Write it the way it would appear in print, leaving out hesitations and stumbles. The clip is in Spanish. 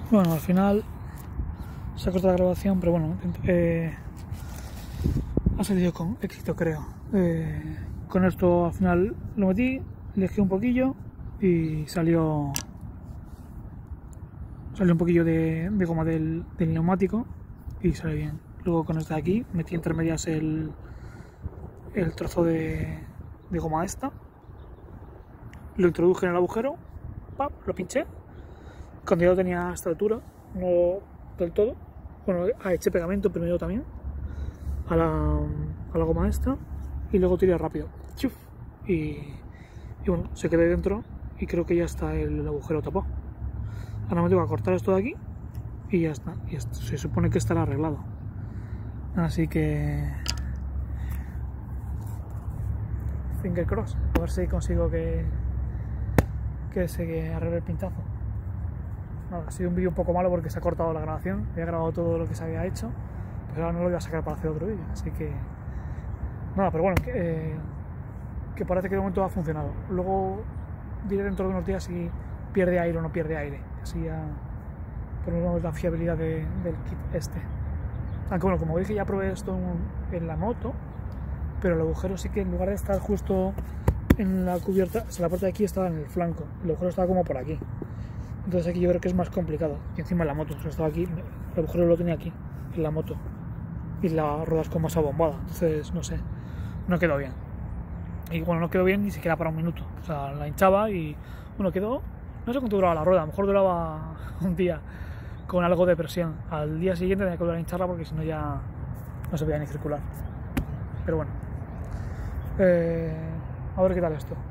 Bueno, al final se ha cortado la grabación, pero bueno, ha salido con éxito, creo. Con esto al final lo metí, le dejé un poquillo y salió un poquillo de goma del neumático y sale bien. Luego con este de aquí metí entre medias el trozo de goma esta, lo introduje en el agujero, ¡pap!, lo pinché. Cuando ya lo tenía a esta altura, no del todo, bueno, eché pegamento primero también a la goma esta y luego tiré rápido, ¡chuf!, y bueno, se quedó dentro y creo que ya está el agujero tapado. Ahora me tengo que cortar esto de aquí y ya está, y esto se supone que estará arreglado, así que finger cross, a ver si consigo que se arregle el pinchazo. Nada, ha sido un vídeo un poco malo porque se ha cortado la grabación, había grabado todo lo que se había hecho, pero ahora no lo voy a sacar para hacer otro vídeo, así que nada, pero bueno, que parece que de momento ha funcionado. Luego diré dentro de unos días si pierde aire o no pierde aire, así ya ponemos la fiabilidad del kit este. Aunque bueno, como dije, ya probé esto en la moto, pero el agujero sí que en lugar de estar justo en la cubierta, o sea, la parte de aquí estaba en el flanco, el agujero estaba como por aquí. Entonces aquí yo creo que es más complicado. Y encima en la moto, o sea, estaba aquí, el agujero lo tenía aquí, en la moto. Y las ruedas con más abombada. Entonces, no sé, no quedó bien. Y bueno, no quedó bien ni siquiera para un minuto. O sea, la hinchaba y bueno, quedó, no sé cuánto duraba la rueda, a lo mejor duraba un día con algo de presión. Al día siguiente tenía que volver a hincharla porque si no ya no se podía ni circular. Pero bueno, a ver qué tal esto.